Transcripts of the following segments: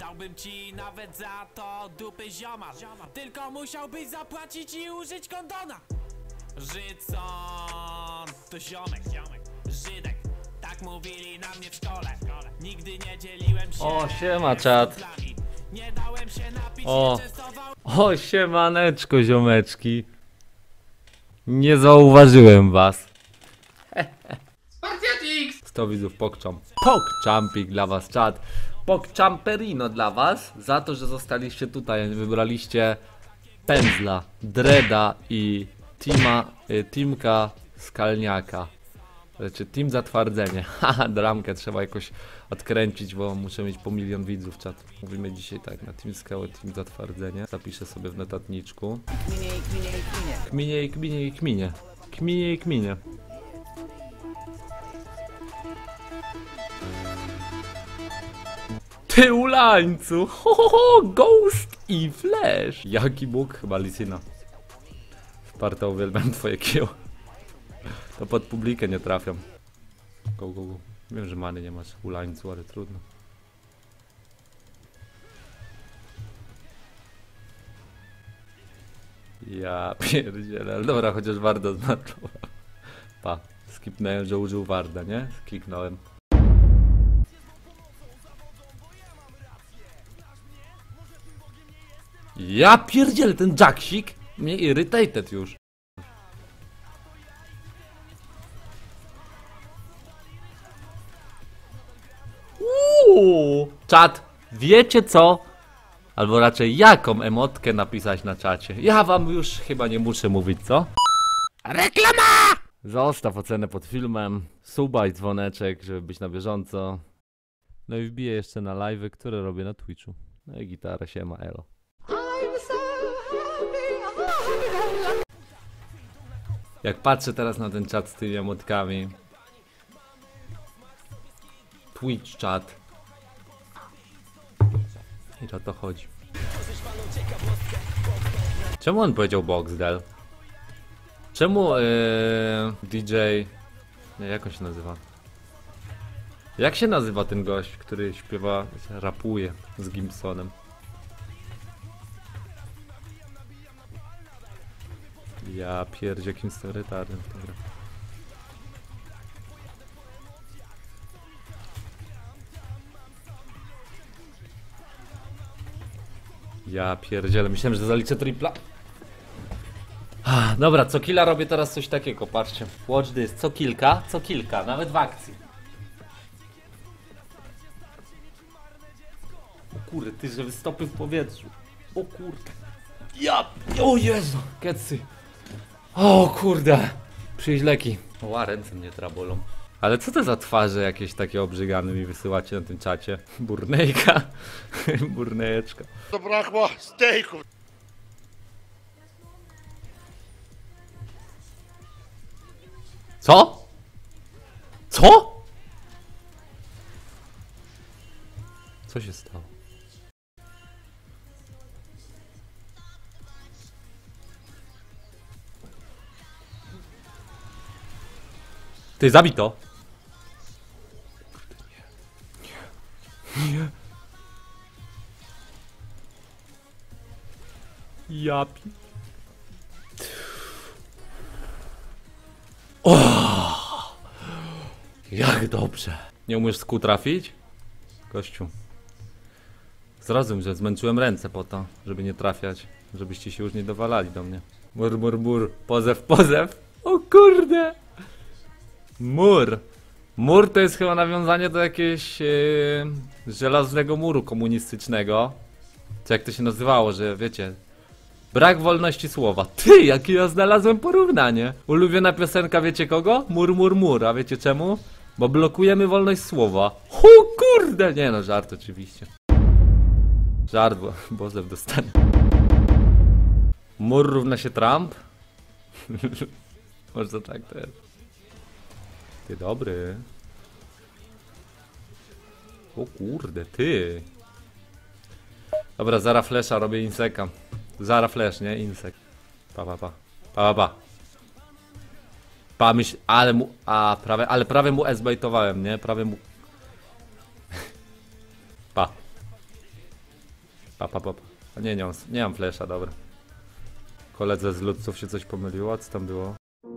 Dałbym ci nawet za to dupy zioma. Tylko musiałbyś zapłacić i użyć kondona. Żydson to ziomek, Żydek. Tak mówili na mnie w szkole. Nigdy nie dzieliłem się. O, siema czat. Nie dałem się napić, O. nie częstował. O, siemaneczko, ziomeczki. Nie zauważyłem was. Spartiatix! 100 widzów PogChumpik dla was, czat. PogChumperino dla was. Za to, że zostaliście tutaj. Wybraliście Pędzla, Dreda i Teamka Skalniaka. Znaczy Team Zatwardzenie. Haha, dramkę trzeba jakoś odkręcić, bo muszę mieć po 1 000 000 widzów, czat. Mówimy dzisiaj tak, na Team Skałę, Team Zatwardzenie. Zapiszę sobie w notatniczku. Kminie i kminie i kminie. Kminie i kminie. Ty ulańcu! Ho, ho, ho, Ghost i Flash! Jaki Bóg? Chyba Lisyna. Sparta, uwielbiam twoje kieł. To pod publikę nie trafiam. Go, go, go. Wiem, że many nie masz, ulańcu, ale trudno. Ja pierdzielę, ale dobra, chociaż Warda znaczył. Pa, skipnąłem, że użył Warda, nie? Kliknąłem. Ja pierdzielę, ten Jacksik mnie irritated już. Czat, wiecie co? Albo raczej jaką emotkę napisać na czacie? Ja wam już chyba nie muszę mówić, co? Reklama! Zostaw ocenę pod filmem, suba i dzwoneczek, żeby być na bieżąco. No i wbiję jeszcze na live'y, które robię na Twitchu. No i gitara, siema, elo. Jak patrzę teraz na ten czat z tymi emotkami. Twitch czat. I o to chodzi. Czemu on powiedział Boxdel? Czemu DJ... Nie, jak on się nazywa? Jak się nazywa ten gość, który śpiewa, rapuje z Gimsonem? Ja pierdzie, jakim jestem retardem w tym grę. Ja pierdzielę, myślałem, że zaliczę tripla. Dobra, co killa robię teraz coś takiego, patrzcie. Watch this, co kilka, nawet w akcji. O kurde, ty, że wystopy w powietrzu. O kurde. O Jezu, kecy. O kurde. Przyjść leki. O, ręce mnie trabolą. Ale co to za twarze jakieś takie obrzygane mi wysyłacie na tym czacie? Burnejka. Burnejeczka. Zabrakło stejku. Co? Co? Co się stało? Ty, zabij to! Nie. Ja pi... O! Jak dobrze! Nie umiesz z kół trafić? Gościu. Zrozum, że zmęczyłem ręce po to, żeby nie trafiać. Żebyście się już nie dowalali do mnie. Mur, mur, mur. Pozew, pozew. O kurde! Mur. Mur to jest chyba nawiązanie do jakiegoś żelaznego muru komunistycznego. Czy jak to się nazywało, że wiecie... Brak wolności słowa. Ty, jakie ja znalazłem porównanie. Ulubiona piosenka wiecie kogo? Mur, mur, mur. A wiecie czemu? Bo blokujemy wolność słowa. O kurde! Nie no, żart oczywiście. Żart, bo Bozew dostanie. Mur równa się Trump? Może tak to jest. Ty dobry. O kurde, ty. Dobra, zara flesza, robię inseka. Zara flash, nie? Insek. Pa, pa, pa. Pa, pa, pa. Pa, myśl... Ale mu... A, prawie... Ale prawie mu S-baitowałem, nie? Prawie mu... Pa. Pa. A nie mam flesza, dobra. Koledze z ludców się coś pomyliło, co tam było?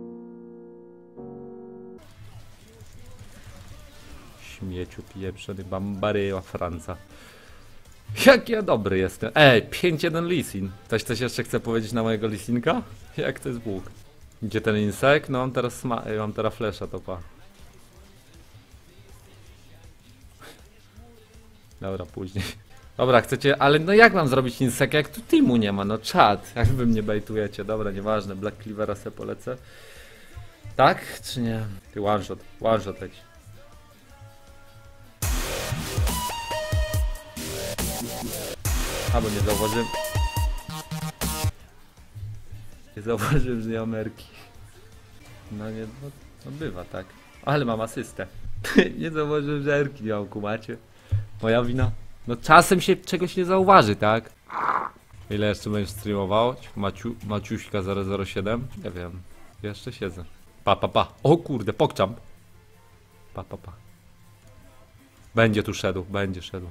Śmieciu pieprzony, bambaryła Franca. Jak ja dobry jestem. 5-1 Lisin. Ktoś coś jeszcze chce powiedzieć na mojego Lisinka? Jak to jest Bóg? Gdzie ten insekt? No mam teraz flesza, to pa. Dobra, później. Dobra, chcecie, ale no jak mam zrobić insekt, jak tu teamu nie ma, no czad. Jak wy mnie bejtujecie, dobra, nieważne, Black Cleavera se polecę. Tak, czy nie? Ty one shot leci. A, bo nie zauważyłem. Nie zauważyłem, że nie mam Erki. No nie, no bywa tak. Ale mam asystę. Nie zauważyłem, że Erki nie mam, kumacie. Moja wina. No czasem się czegoś nie zauważy, tak? Ile jeszcze będziesz streamował? Maciuśka 007? Nie wiem. Jeszcze siedzę. Pa. O kurde, pokczam. Pa. Będzie tu szedł, będzie szedł.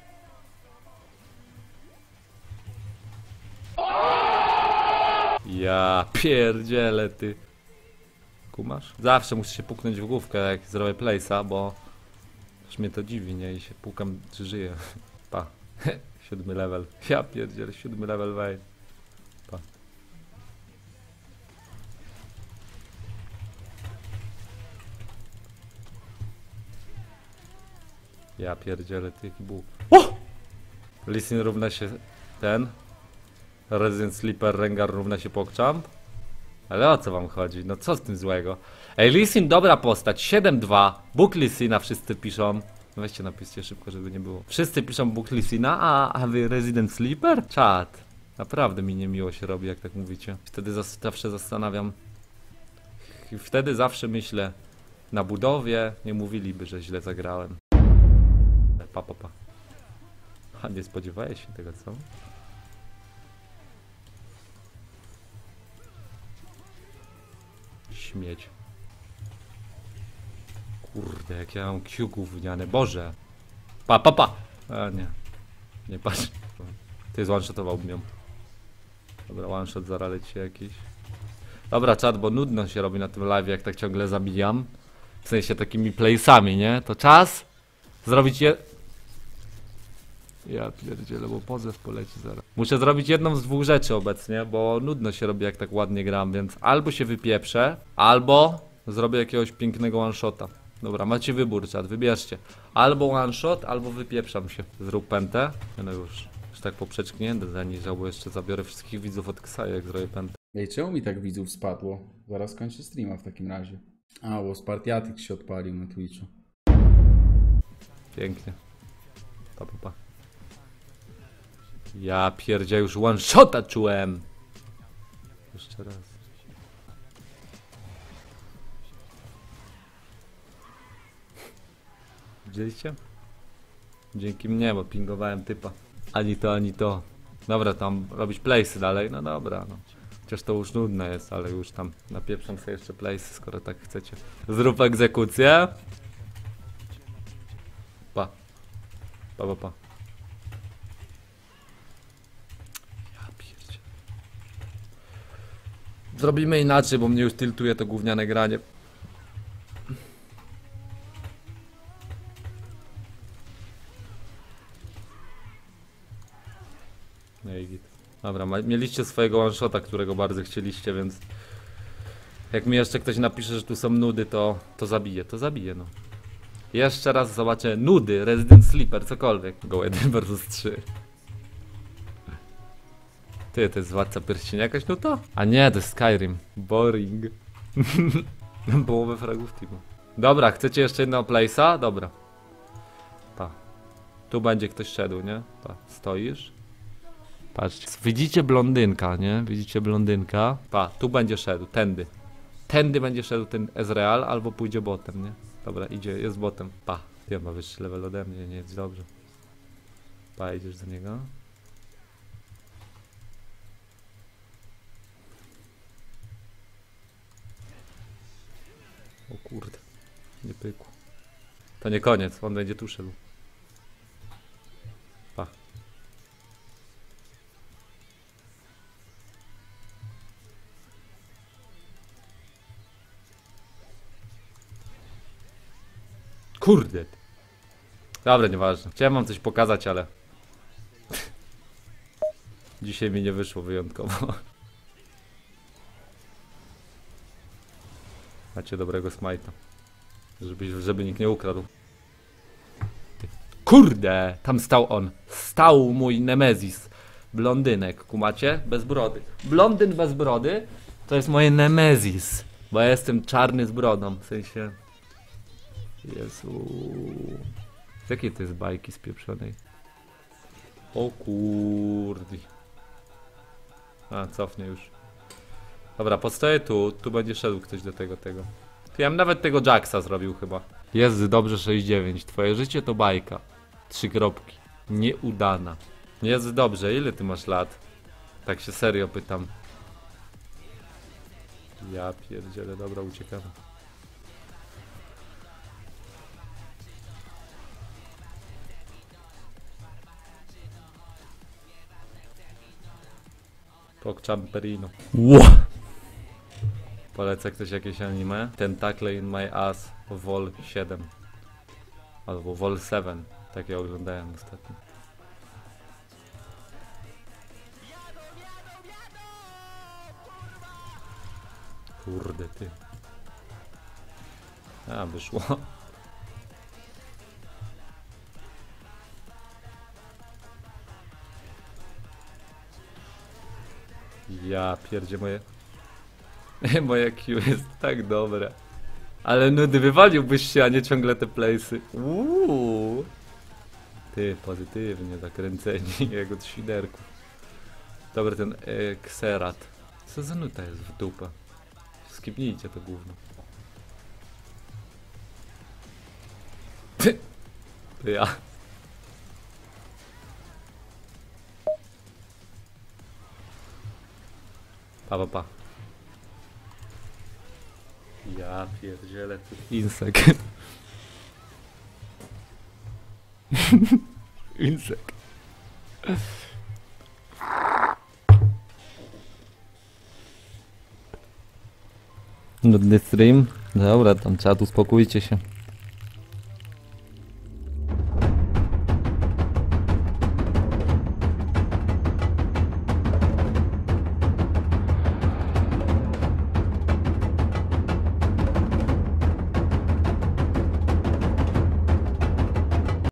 Ja pierdzielę ty. Kumasz? Zawsze muszę się puknąć w główkę, jak zrobię place'a, bo już mnie to dziwi, nie? I się pukam, czy żyję. Pa. 7 level. Ja pierdzielę, 7 level Vayne. Pa. Ja pierdzielę, ty jaki Bóg. Lee Sin równa się ten. Resident Sleeper Rengar równa się PogChamp. Ale o co wam chodzi? No co z tym złego? Ej, Lee Sin dobra postać, 7-2. Bóg Lee Sina wszyscy piszą. Weźcie napiszcie szybko, żeby nie było. Wszyscy piszą Bóg Lee Sina, a wy Resident Sleeper? Czad. Naprawdę mi niemiło się robi, jak tak mówicie. Wtedy zawsze zastanawiam. I wtedy zawsze myślę. Na budowie nie mówiliby, że źle zagrałem. Pa. A nie spodziewałeś się tego, co? Śmieć. Kurde, jak ja mam Q gówniane. Boże. Pa. A nie. Nie patrz. Ty one-shotowałbym ją. Dobra, one-shot zaraz leci jakiś. Dobra, czat, bo nudno się robi na tym live, jak tak ciągle zabijam. W sensie takimi playsami, nie? To czas zrobić Ja pierdzielę, bo pozew poleci zaraz. Muszę zrobić jedną z dwóch rzeczy obecnie, bo nudno się robi, jak tak ładnie gram, więc albo się wypieprzę, albo zrobię jakiegoś pięknego one-shota. Dobra, macie wybór, czat, wybierzcie. Albo one-shot, albo wypieprzam się. Zrób pętę. No już tak poprzeczknięty, zanim żałuję, jeszcze zabiorę wszystkich widzów od Ksaju, jak zrobię pętę. Ej, czemu mi tak widzów spadło? Zaraz kończę streama w takim razie. A, bo Spartiatyk się odpalił na Twitchu. Pięknie. Pa. Ja pierdzia, już one-shota czułem. Jeszcze raz. Widzieliście? Dzięki mnie, bo pingowałem typa. Ani to. Dobra, tam robić place'y dalej, no dobra, no. Chociaż to już nudne jest, ale już tam napieprzam sobie jeszcze place'y, skoro tak chcecie. Zrób egzekucję. Pa. Ja pierdzie. Zrobimy inaczej, bo mnie już tiltuje to gówniane granie. No i git. Dobra, mieliście swojego one-shota, którego bardzo chcieliście, więc jak mi jeszcze ktoś napisze, że tu są nudy, to zabiję, no. Jeszcze raz zobaczę nudy, Resident Sleeper, cokolwiek. Go 1 versus 3. Ty, to jest Władca Pierścienia jakaś nuta? A nie, to jest Skyrim. Boring. Połowę fragów teamu. Dobra, chcecie jeszcze jednego place'a? Dobra. Pa. Tu będzie ktoś szedł, nie? Pa. Stoisz. Patrzcie. Widzicie blondynka, nie? Widzicie blondynka? Pa, tu będzie szedł, tędy. Tędy będzie szedł ten Ezreal, albo pójdzie botem, nie? Dobra, idzie, jest botem. Pa. Ty, ma wyższy level ode mnie, nie jest dobrze. Pa, idziesz do niego. O kurde. Nie pykło. To nie koniec, on będzie tu szedł. Pa. Kurde. Dobra, nieważne. Chciałem wam coś pokazać, ale... Dzisiaj mi nie wyszło wyjątkowo. Macie dobrego smajta. Żeby nikt nie ukradł. Kurde! Tam stał on. Stał mój Nemezis. Blondynek, kumacie? Bez brody. Blondyn bez brody to jest moje Nemezis. Bo ja jestem czarny z brodą. W sensie... Jezu... Z jakiej to jest bajki spieprzonej? O kurde. A, cofnie już. Dobra, postoję tu. Tu będzie szedł ktoś do tego. Ja bym nawet tego Jacksa zrobił chyba. Jest dobrze 6-9. Twoje życie to bajka. 3 kropki. Nieudana. Jest dobrze. Ile ty masz lat? Tak się serio pytam. Ja pierdzielę. Dobra, uciekamy. Pokchamperino. Poleca ktoś jakieś anime? Tentacle in my ass Vol 7 albo Vol 7. Takie oglądałem ostatnio. Kurde ty. A, wyszło. Ja pierdzie moje... Moje Q jest tak dobre. Ale nudy, wywaliłbyś się, a nie ciągle te place'y. Ty, pozytywnie zakręceni, jak od świderków. Dobry ten Xerat. Co za nuta jest w dupę? Skipnijcie to gówno. Ty. To ja. Pa. Ja pierdzielę. Insek. Insek. Nudny stream? Dobra, tam czat, uspokójcie się.